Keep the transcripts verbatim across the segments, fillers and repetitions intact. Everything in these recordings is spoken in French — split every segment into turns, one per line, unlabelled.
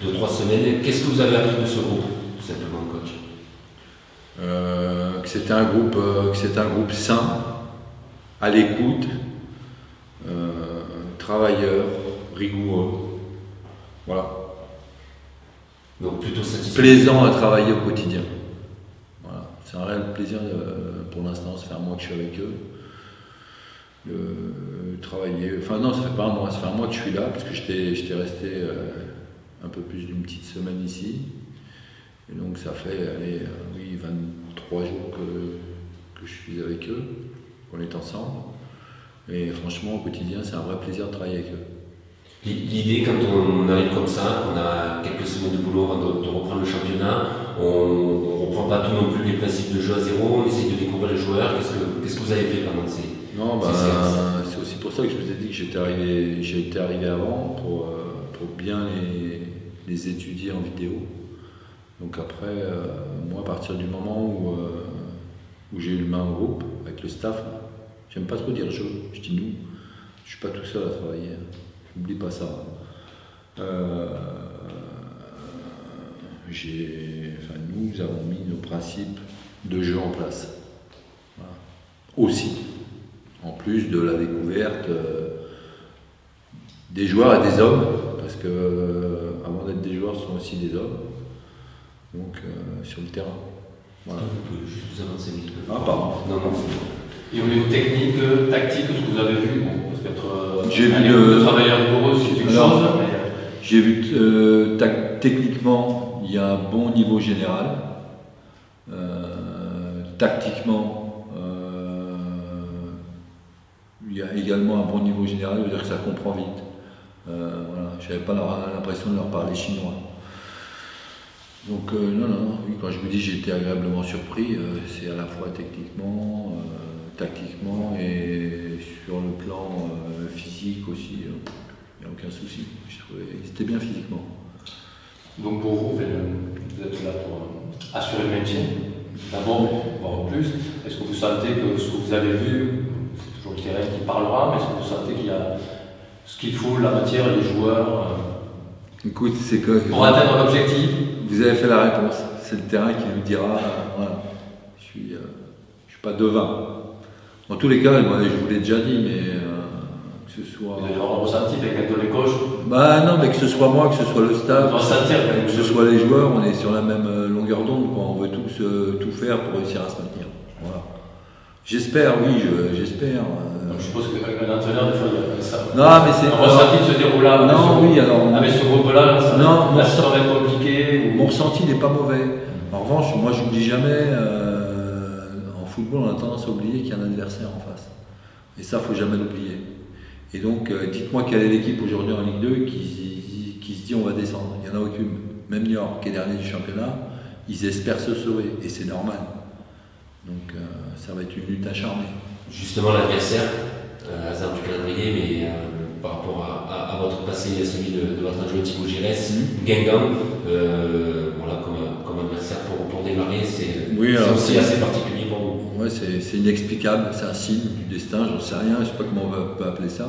deux, trois semaines. Qu'est-ce que vous avez appris de ce groupe, tout simplement, coach?
euh, Que c'était un groupe, euh, que c'était un groupe sain, à l'écoute, euh, travailleur, rigoureux. Voilà.
Donc plutôt satisfait.
Plaisant à travailler au quotidien. Voilà. C'est un réel plaisir de, pour l'instant, ça fait un mois que je suis avec eux. De travailler, enfin non, ça fait pas un mois, ça fait un mois que je suis là, parce que j'étais, j'étais resté euh, un peu plus d'une petite semaine ici. Et donc ça fait, allez, euh, oui, vingt-trois jours que, que je suis avec eux, qu'on est ensemble. Et franchement, au quotidien, c'est un vrai plaisir de travailler avec eux.
L'idée, quand on arrive comme ça, qu'on a quelques semaines de boulot avant de, de reprendre le championnat, on ne reprend pas tout non plus les principes de jeu à zéro, on essaye de découvrir les joueurs. Qu'est-ce que, qu'est-ce que vous avez fait pendant ces,
non, bah,
ces séances?
c'est aussi pour ça que je vous ai dit que j'étais arrivé, j'ai été arrivé avant, pour, pour bien les, les étudier en vidéo. Donc après, euh, moi, à partir du moment où, euh, où j'ai eu le main au groupe, avec le staff, j'aime pas trop dire je, je dis nous, je suis pas tout seul à travailler. N'oublie pas ça. Euh, j'ai, enfin, nous avons mis nos principes de jeu en place. Voilà. Aussi. En plus de la découverte euh, des joueurs et des hommes, parce que euh, avant d'être des joueurs, ce sont aussi des hommes. Donc euh, sur le terrain. Voilà.
Vous pouvez juste vous avancer vite.
Ah, pardon.
Non, non.
Et au niveau technique, tactique, ce que vous avez vu, bon, parce qu'être euh,
J'ai vu
un
le-
de travailleur rigoureux, c'est une
Alors,
chose, mais euh,
J'ai vu euh, tac- techniquement, il y a un bon niveau général. Euh, tactiquement, euh, il y a également un bon niveau général, ça veut dire que ça comprend vite. Euh, voilà, j'avais pas leur- l'impression de leur parler chinois. Donc euh, non, non, non, oui, quand je vous dis j'ai été agréablement surpris, euh, c'est à la fois techniquement, euh, tactiquement et sur le plan euh, physique aussi. Il n'y a aucun souci. Je trouvais ils étaient bien physiquement.
donc pour vous, vous êtes- vous êtes là pour euh, assurer le maintien, d'abord, voire plus. Est-ce que vous sentez que ce que vous avez vu, c'est toujours le terrain qui parlera, mais est-ce que vous sentez qu'il y a ce qu'il faut, la matière, les joueurs, euh,
Écoute, c'est que
pour atteindre l'objectif?
vous avez fait la réponse. C'est le terrain qui nous dira. euh, voilà. Je suis, euh, je suis pas devin. En tous les cas, moi, je vous l'ai déjà dit, mais euh, que ce soit.
Vous allez avoir un ressenti avec un de les coachs.
Bah non, mais que ce soit moi, que ce soit le staff,
Ressentir, quand même.
que ce soit les joueurs, on est sur la même euh, longueur d'onde, quoi. On veut tous euh, tout faire pour réussir à se maintenir. Voilà. J'espère, oui, je- j'espère. euh.
Donc, je suppose qu'un entraîneur, des fois, il y a ça.
Non, mais c'est-
un ressenti de se dire, oula, avec
Non,
ce-
oui, alors-
avec ce groupe-là, ça,
Non,
là,
mon
ça va être compliqué.
Mon ressenti n'est pas mauvais. En revanche, moi, je n'oublie jamais, euh, en football, on a tendance à oublier qu'il y a un adversaire en face. Et ça, il ne faut jamais l'oublier. Et donc, euh, dites-moi quelle est l'équipe aujourd'hui en Ligue deux qui, qui se dit on va descendre. Il n'y en a aucune. Même Niort, qui est dernier du championnat, ils espèrent se sauver. Et c'est normal. Donc, euh, ça va être une lutte acharnée.
Justement, l'adversaire, euh, hasard du calendrier, mais euh, par rapport à, à- à votre passé et à celui de, de votre adjoint Thibaut Giresse,
Mhm.
Guingamp, euh, voilà, comme, comme adversaire pour, pour démarrer, c'est
Oui,
c'est
alors,
aussi
c'est-
assez particulier pour vous.
Ouais, c'est c'est inexplicable, c'est un signe du destin, j'en sais rien, je ne sais pas comment on va- peut appeler ça.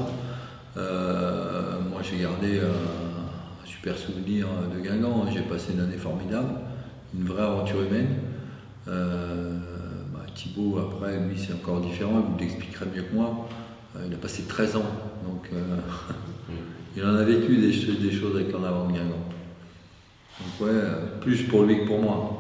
Euh, moi, j'ai gardé un, un super souvenir de Guingamp, j'ai passé une année formidable, une vraie aventure humaine. Euh, bah, Thibaut, après, lui, c'est encore différent, il vous l'expliquerait mieux que moi. Euh, il a passé treize ans, donc euh, il en a vécu des, ch- des choses avec l'en avant de Guingamp. Donc, ouais, euh, plus pour lui que pour moi.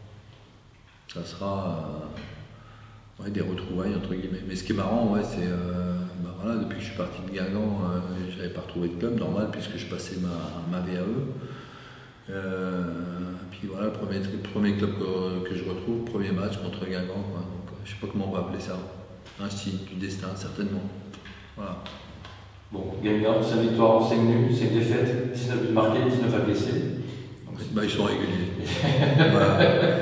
Ça sera. Euh, Ouais, des retrouvailles entre guillemets. Mais ce qui est marrant, ouais, c'est euh, bah voilà, depuis que je suis parti de Guingamp, euh, j'avais pas retrouvé de club normal puisque je passais ma, ma V A E. Euh, puis voilà, le premier, le premier club que, que je retrouve, premier match contre Guingamp. Quoi. Donc, euh, je sais pas comment on va appeler ça. Un signe du destin, certainement. Voilà.
Bon, Guingamp, cinq victoires, cinq nuls, cinq défaites, dix-neuf buts marqués, dix-neuf agressés. Donc,
Bah, ils sont réguliers. Voilà.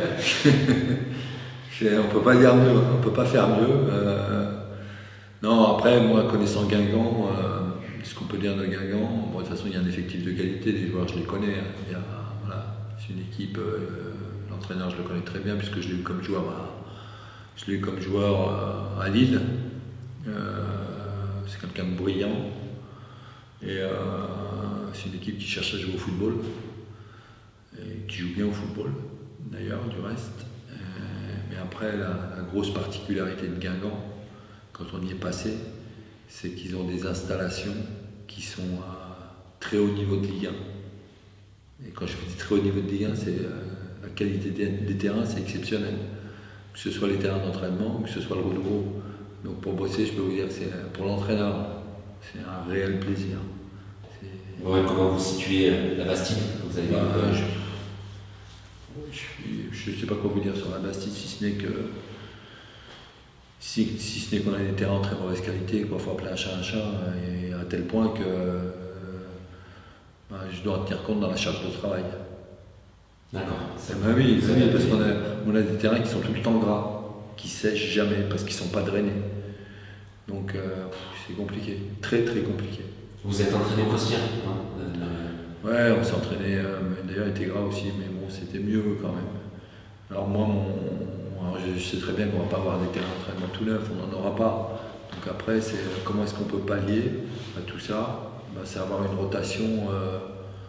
C'est- on peut pas dire mieux, on peut pas faire mieux. Euh, non, après, moi, connaissant Guingamp, euh, ce qu'on peut dire de Guingamp, bon, de toute façon, il y a un effectif de qualité, les joueurs, je les connais. Hein. Il y a, voilà, c'est une équipe, euh, l'entraîneur, je le connais très bien, puisque je l'ai eu comme joueur à, je l'ai eu comme joueur euh, à Lille. Euh, c'est quelqu'un de brillant. Et euh, c'est une équipe qui cherche à jouer au football. qui joue bien au football, d'ailleurs, du reste. Euh, mais après, la, la grosse particularité de Guingamp, quand on y est passé, c'est qu'ils ont des installations qui sont à très haut niveau de Ligue un. Et quand je dis très haut niveau de Ligue un, c'est euh, la qualité des, des terrains, c'est exceptionnel. Que ce soit les terrains d'entraînement, que ce soit le renouveau. Donc pour bosser, je peux vous dire que c'est pour l'entraîneur, c'est un réel plaisir.
Ouais, comment vous situez la Bastide vous avez
bah, Je ne sais pas quoi vous dire sur la Bastide, si ce n'est que si, si ce n'est qu'on a des terrains de très mauvaise qualité, qu'il faut appeler un chat un chat, et à tel point que euh, bah, je dois en tenir compte dans la charge de travail.
D'accord.
Bah oui, oui parce qu'on a, on a des terrains qui sont tout le temps gras, qui sèchent jamais parce qu'ils ne sont pas drainés. Donc euh, c'est compliqué, très très compliqué.
Vous êtes entraîné au Costières, non?
Ouais, on s'est entraîné, euh, d'ailleurs il était gras aussi, mais bon, c'était mieux quand même. Alors moi, mon, alors je, je sais très bien qu'on ne va pas avoir des terrains d'entraînement tout neufs, on n'en aura pas. Donc après, c'est comment est-ce qu'on peut pallier à tout ça? Ben, c'est avoir une rotation euh,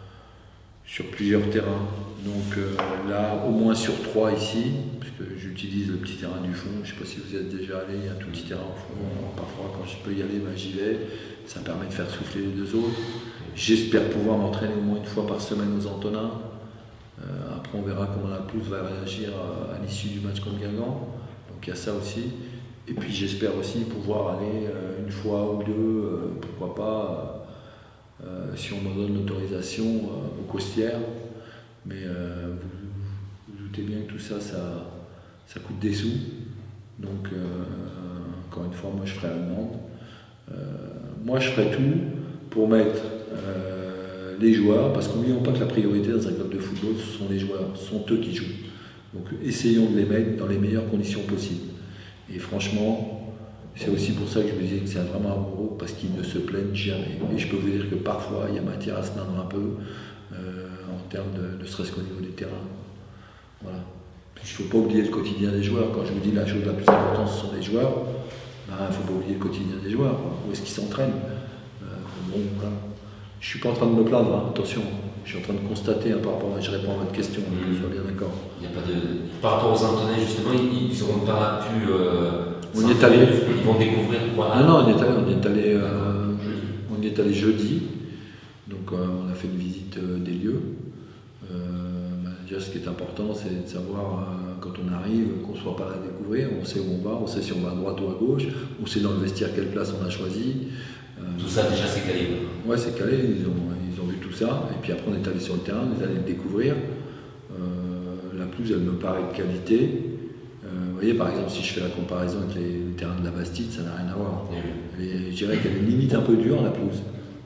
sur plusieurs terrains. Donc euh, là, au moins sur trois ici, parce que j'utilise le petit terrain du fond. Je ne sais pas si vous êtes déjà allé, il y a un tout petit terrain au fond. Alors, parfois, quand je peux y aller, ben, j'y vais. Ça permet de faire souffler les deux autres. J'espère pouvoir m'entraîner au moins une fois par semaine aux Antonins. Euh, après, on verra comment la pelouse va réagir à, à l'issue du match contre Guingamp. Donc il y a ça aussi. Et puis j'espère aussi pouvoir aller euh, une fois ou deux, euh, pourquoi pas, euh, si on me donne l'autorisation euh, aux Costières. Mais euh, vous, vous doutez bien que tout ça, ça, ça coûte des sous. Donc euh, encore une fois, moi je ferai la demande. Euh, moi je ferai tout pour mettre euh, les joueurs, parce qu'oublions pas que la priorité dans un club de football, ce sont les joueurs, ce sont eux qui jouent. Donc essayons de les mettre dans les meilleures conditions possibles. Et franchement, c'est aussi pour ça que je me disais que c'est vraiment amoureux, parce qu'ils ne se plaignent jamais. Et je peux vous dire que parfois, il y a matière à se plaindre un peu, euh, en termes de, ne serait-ce qu'au niveau des terrains. Voilà. Il ne faut pas oublier le quotidien des joueurs. Quand je vous dis la chose la plus importante, ce sont les joueurs. Il ben, ne faut pas oublier le quotidien des joueurs. Où est-ce qu'ils s'entraînent? euh, bon, voilà. Je ne suis pas en train de me plaindre, hein, attention. Je suis en train de constater hein, par rapport à, je réponds à votre question, mmh. que je sois bien d'accord.
Il y a pas de... Par rapport aux Antonais, justement, ils n'auront pas pu. Euh,
on y est allé.
Ils vont découvrir quoi?
Non, non, on y est allé. On y est allé, euh, on y est allé jeudi. Donc, euh, on a fait une visite euh, des lieux. Euh, bah, déjà, ce qui est important, c'est de savoir euh, quand on arrive, qu'on ne soit pas là à découvrir. On sait où on va, on sait si on va à droite ou à gauche, on sait dans le vestiaire quelle place on a choisi.
Euh, tout ça, déjà, c'est calé.
Ouais, c'est calé. Ils ont, ils ont vu tout ça. Et puis après, on est allé sur le terrain, on est allé le découvrir. Euh, la pelouse, elle me paraît de qualité. Euh, vous voyez, par exemple, si je fais la comparaison avec les, les terrains de la Bastide, ça n'a rien à voir.
Mmh.
Et je dirais qu'elle est limite un peu dure, la pelouse.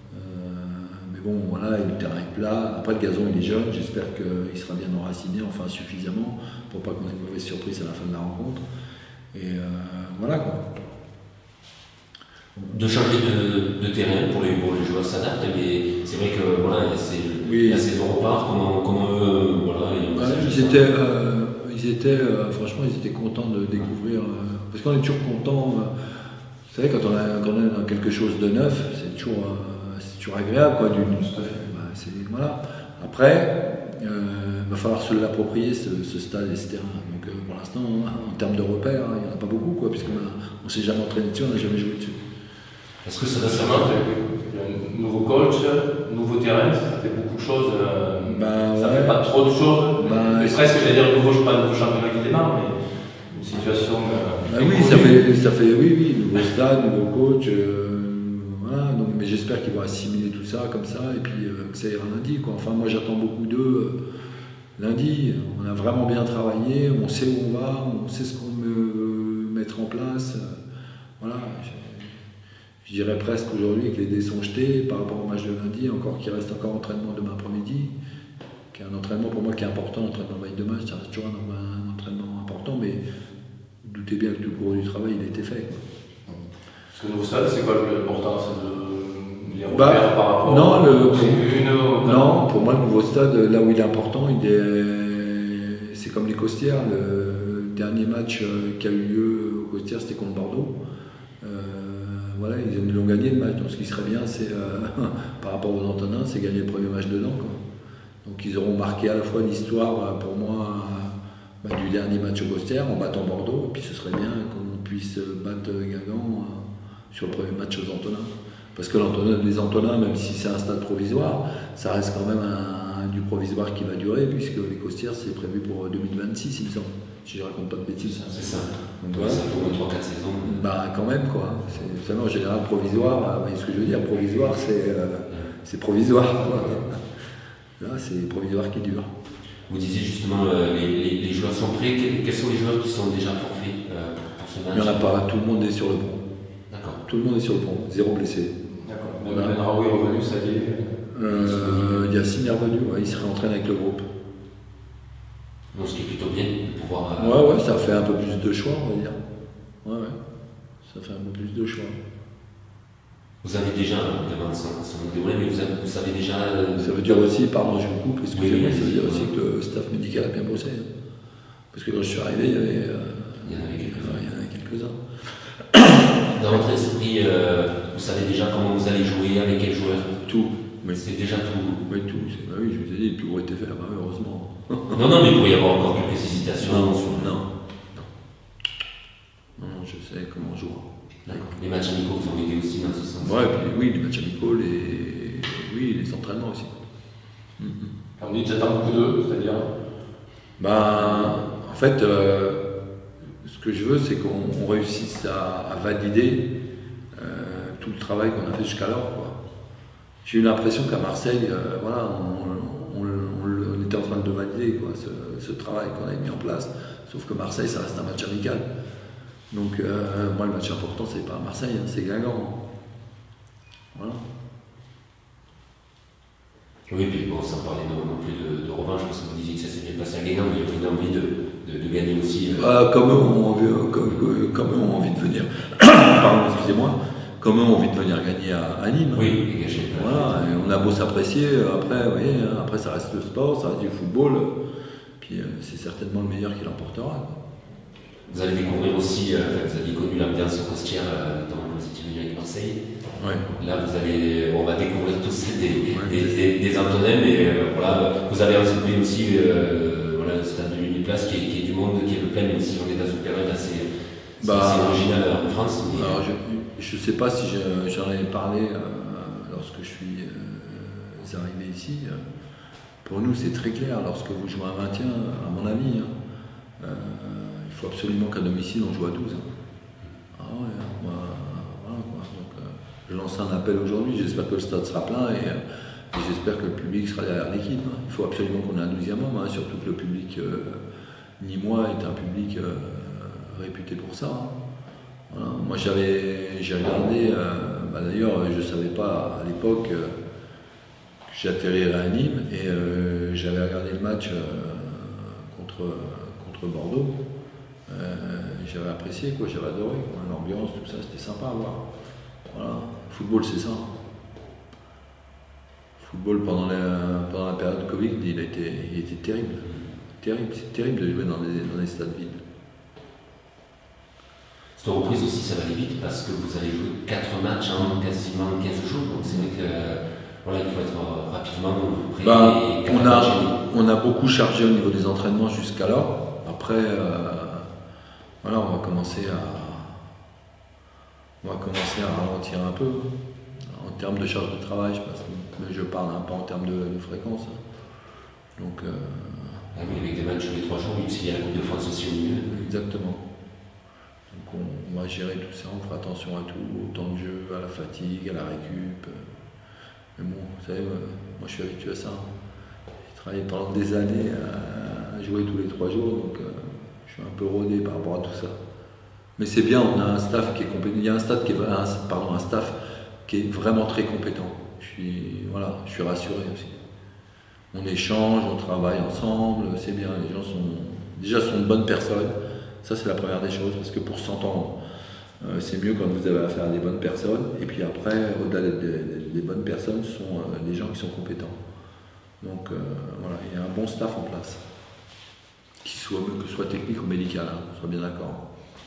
Bon, voilà, le terrain est plat. Après, le gazon, il est jeune. J'espère qu'il sera bien enraciné, enfin suffisamment, pour pas qu'on ait une mauvaise surprise à la fin de la rencontre. Et euh, voilà, quoi.
De changer de, de terrain pour les, pour les joueurs s'adaptent, mais c'est vrai que voilà,
oui.
la saison repart. Comment, comment eux, voilà, ils,
ouais, ils étaient, euh, ils étaient euh, franchement, ils étaient contents de découvrir. Euh, parce qu'on est toujours content. Euh, vous savez, quand on, a, quand on est dans quelque chose de neuf, c'est toujours. Euh, C'est toujours agréable, quoi. Du, bah, voilà. Après, il euh, va falloir se l'approprier, ce, ce stade et ce terrain. Donc, euh, pour l'instant, en termes de repères, il n'y en a pas beaucoup, quoi, puisqu'on ne s'est jamais entraîné dessus, on n'a jamais joué dessus.
Est-ce que ça va
se un nouveau coach, nouveau terrain, ça fait beaucoup de choses. Euh,
bah,
ça
ouais.
fait pas trop de choses.
Bah,
mais presque, j'allais dire, nouveau, pas un nouveau championnat qui démarre, mais une situation. Euh,
bah, oui, ça fait, ça fait, oui, oui, nouveau stade, nouveau coach. Euh, Voilà, donc, mais j'espère qu'ils vont assimiler tout ça comme ça et puis euh, que ça ira lundi, quoi. Enfin, moi j'attends beaucoup d'eux euh, lundi. On a vraiment bien travaillé, on sait où on va, on sait ce qu'on veut mettre en place. Euh, voilà, je, je dirais presque aujourd'hui que les dés sont jetés par rapport au match de lundi, encore qu'il reste encore entraînement demain après-midi, qui est un entraînement pour moi qui est important, l'entraînement veille de match, ça reste toujours un, un entraînement important, mais doutez bien que tout le cours du travail il a été fait, quoi.
Parce que le nouveau stade, c'est quoi l'importance de les repères
bah,
par rapport
non,
aux
le,
tribunes au...
Non, pour moi, le nouveau stade, là où il est important, il est, c'est comme les Costières. Le dernier match qui a eu lieu aux Costières, c'était contre Bordeaux. Euh, voilà, ils l'ont gagné le match. Donc, ce qui serait bien, c'est euh, par rapport aux Antonins, c'est gagner le premier match dedans, quoi. Donc ils auront marqué à la fois l'histoire pour moi bah, du dernier match au Costières en battant Bordeaux, et puis ce serait bien qu'on puisse battre Guingamp euh, sur le premier match aux Antonins. Parce que les Antonins, même si c'est un stade provisoire, ça reste quand même un, un, du provisoire qui va durer, puisque les Costières c'est prévu pour deux mille vingt-six, il me semble. Si je raconte pas de bêtises.
C'est ça.
Donc,
ouais,
voilà.
Ça fait au moins trois quatre saisons.
Bah quand même quoi. Vous savez en général provisoire, vous voyez ce que je veux dire, provisoire c'est euh, c'est provisoire. Là c'est provisoire qui dure.
Vous disiez justement euh, les, les, les joueurs sont prêts. Quels, quels sont les joueurs qui sont déjà forfaits euh, pour, pour ce match?
Il n'y en a pas, tout le monde est sur le pont.
D'accord.
Tout le monde est sur le pont, zéro blessé.
D'accord. Même Ben Raoui est revenu, ça y est.
Euh, Yacine est revenu, ouais, il se réentraîne avec le groupe.
Donc ce qui est plutôt bien de pouvoir.
Euh... Ouais, ouais, ça fait un peu plus de choix, on va dire. Ouais, ouais. Ça fait un peu plus de choix.
Vous avez déjà, évidemment, sans, sans me dévoiler, mais vous, avez, vous savez déjà. Euh...
Ça veut dire aussi, pardon, je vous coupe, excusez-moi,
oui,
ça veut dire aussi
ouais.
que le staff médical a bien bossé. Parce que quand je suis arrivé, il y avait. Euh...
Il y en avait quelques-uns.
Il y en avait quelques-uns.
Dans votre esprit, euh, vous savez déjà comment vous allez jouer, avec quel joueur?
Tout.
Mais c'est déjà tout.
Oui, tout. Bah oui, je vous ai dit, tout aurait été fait, bah, heureusement.
Non, non, mais il pourrait y avoir encore quelques hésitations.
Non,
sur...
non, non. Non, je sais comment on joue.
D'accord. Les matchs amicaux vous ont aidé aussi dans ce sens?
Ouais, puis, oui, les matchs amicaux, les, oui, les entraînements aussi.
Mm-hmm. On dit que j'attends beaucoup d'eux, c'est-à-dire
ben, en fait, euh, ce que je veux, c'est qu'on réussisse à, à valider euh, tout le travail qu'on a fait jusqu'alors. J'ai eu l'impression qu'à Marseille, euh, voilà, on, on, on, on était en train de valider quoi, ce, ce travail qu'on avait mis en place. Sauf que Marseille, ça reste un match amical. Donc, euh, moi, le match important, c'est pas Marseille, hein, c'est Guingamp. Voilà.
Oui, puis bon, sans parler non, non plus de, de revanche, parce que vous disiez que ça s'est bien passé à Guingamp, mais il y a une envie de, de, de gagner aussi. Euh...
Euh, comme eux ont envie, comme, comme eux ont envie de venir. Pardon, excusez-moi. Comme eux ont envie de venir gagner à, à Nîmes.
Oui, dégager.
Voilà, et on a beau s'apprécier, après, vous voyez, après ça reste le sport, ça reste du football, puis euh, c'est certainement le meilleur qui l'emportera.
Vous allez découvrir aussi, euh, vous avez connu l'ambiance au Costières, euh, notamment quand vous étiez venu avec Marseille.
Ouais.
Là, vous allez, on va découvrir tous des,
ouais,
des, des, des Antonins, mais euh, voilà, vous avez ensuite aussi euh, voilà, le stade de l'Uniplace qui est, qui est du monde, qui est le plein, même si on est dans une période assez,
bah,
assez originale en France. Mais...
Alors, je ne sais pas si j'en avais parlé euh, lorsque je suis euh, arrivé ici. Pour nous, c'est très clair, lorsque vous jouez un maintien, à mon avis, hein, euh, il faut absolument qu'à domicile, on joue à douze. Hein. Ah ouais, moi, voilà, quoi. Donc, euh, je lance un appel aujourd'hui, j'espère que le stade sera plein et, euh, et j'espère que le public sera derrière l'équipe. Hein. Il faut absolument qu'on ait un douzième homme, hein, surtout que le public euh, nîmois est un public euh, réputé pour ça. Hein. Voilà. Moi j'avais j'ai regardé, euh, bah, d'ailleurs je ne savais pas à l'époque euh, que j'atterrirais à Nîmes et euh, j'avais regardé le match euh, contre, contre Bordeaux. Euh, j'avais apprécié, quoi, j'avais adoré, l'ambiance, tout ça, c'était sympa à voir. Voilà. Le football c'est ça. Le football pendant la, pendant la période Covid, il a été, il était terrible. Terrible, c'est terrible de jouer dans des, dans des stades vides.
Cette reprise aussi, ça va aller vite parce que vous allez jouer quatre matchs en quasiment quinze jours. Donc c'est vrai que voilà, il faut être rapidement prêt.
Bah,
et
on, a, on a beaucoup chargé au niveau des entraînements jusqu'alors. Après, euh, voilà, on va commencer à, on va commencer à ralentir un peu en termes de charge de travail. Je, pense, mais je parle un peu en termes de, de fréquence. Donc, euh,
ah oui, avec des matchs tous les trois jours, même s'il y a la Coupe de France aussi au milieu.
Exactement. Donc on, on va gérer tout ça, on fera attention à tout, au temps de jeu, à la fatigue, à la récup. Mais bon, vous savez, moi je suis habitué à ça. J'ai travaillé pendant des années à jouer tous les trois jours, donc euh, je suis un peu rodé par rapport à tout ça. Mais c'est bien, on a un staff qui est compétent. Il y a un, stade qui est, un, pardon, un staff qui est vraiment très compétent. Je suis, voilà, je suis rassuré aussi. On échange, on travaille ensemble, c'est bien, les gens sont déjà sont de bonnes personnes. Ça, c'est la première des choses, parce que pour s'entendre, euh, c'est mieux quand vous avez affaire à des bonnes personnes. Et puis après, au-delà des, des, des bonnes personnes, ce sont euh, des gens qui sont compétents. Donc euh, voilà, il y a un bon staff en place, qui soit, que ce soit technique ou médical, hein, on soit bien d'accord.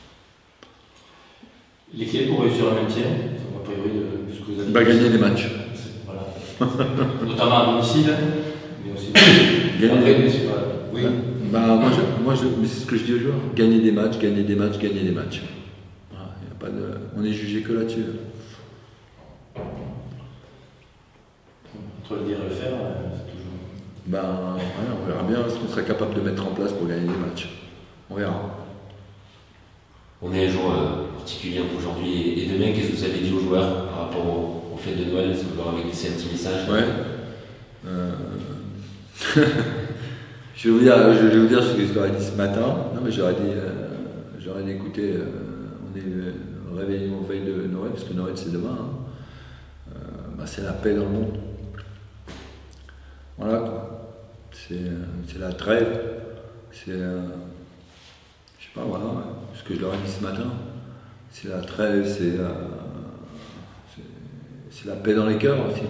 Les clés pour réussir le maintien, a priori, de ce que vous avez dit.
Bah, gagner des matchs.
Voilà. Notamment à domicile, mais aussi
Gagner.
Après, mais c'est pas- oui.
Bah, moi, je, moi je, mais c'est ce que je dis aux joueurs. Gagner des matchs, gagner des matchs, gagner des matchs. Voilà, y a pas de, on est jugé que là-dessus.
Entre le dire et le faire, euh, c'est toujours.
Ben, ouais, on verra bien ce qu'on sera capable de mettre en place pour gagner des matchs. On verra.
On est un jour euh, particulier pour aujourd'hui et, et demain, qu'est-ce que vous avez dit aux joueurs par rapport au, au fête de Noël? Est-ce que vous leur avez glissé un petit message?
Ouais. Euh... je, vais vous dire, je vais vous dire ce que je leur ai dit ce matin. Non, mais j'aurais dit, euh, j'aurais dit écoutez, euh, on est euh, réveillé en veille de Noël, parce que Noël c'est demain. Hein. Euh, bah, c'est la paix dans le monde. Voilà quoi. C'est, euh, c'est la trêve. C'est. Euh, je sais pas, voilà. Ce que je leur ai dit ce matin. C'est la trêve, c'est. Euh, c'est, c'est la paix dans les cœurs aussi.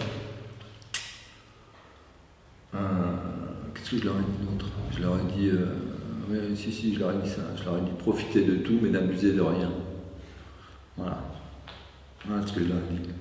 Euh, qu'est-ce que je leur ai dit d'autre? Je leur ai dit, euh, oui, si, si, je leur ai dit ça. Je leur ai dit profiter de tout, mais n'abuser de rien. Voilà. Voilà ce que je leur ai dit.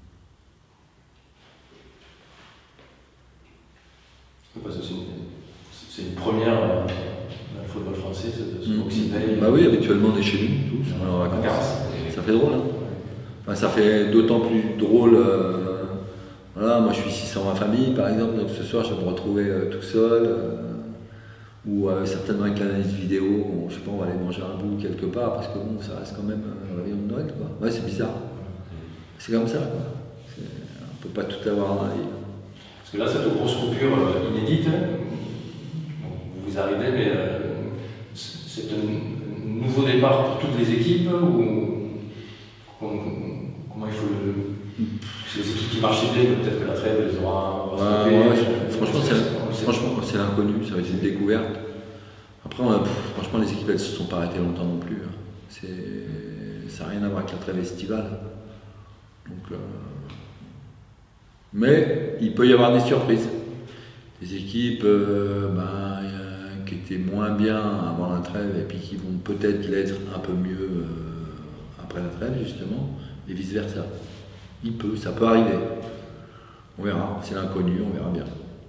Parce que c'est une, c'est une première euh, dans le football français, ce, ce
Mmh.
Boxing-Day.
Bah oui, habituellement on est chez nous, tous, on est en vacances. Ça fait drôle, hein. Enfin, ça fait d'autant plus drôle. Euh, voilà, moi je suis six cent vingt familles par exemple, donc ce soir je vais me retrouver euh, tout seul. Euh, ou euh, certainement avec l'analyse vidéo, on, je sais pas, on va aller manger un bout quelque part, parce que bon, ça reste quand même euh, le réveillon de Noël, quoi. Ouais, c'est bizarre. C'est comme ça, quoi. C'est, on peut pas tout avoir dans la vie.
Parce que là, cette grosse coupure euh, inédite, bon, vous arrivez, mais euh, c'est un nouveau départ pour toutes les équipes ou comment, comment il faut le. C'est les équipes qui marchaient bien, peut-être que la trêve les aura.
Ouais, ouais, ouais, franchement, c'est, franchement, c'est l'inconnu, ça va être une découverte. Après, on a, pff, franchement, les équipes elles se sont pas arrêtées longtemps non plus. Hein. C'est, ça n'a rien à voir avec la trêve estivale. Donc, euh, mais il peut y avoir des surprises. Des équipes euh, ben, euh, qui étaient moins bien avant la trêve et puis qui vont peut-être l'être un peu mieux euh, après la trêve, justement, et vice-versa. Il peut, ça peut arriver. On verra, c'est l'inconnu, on verra bien.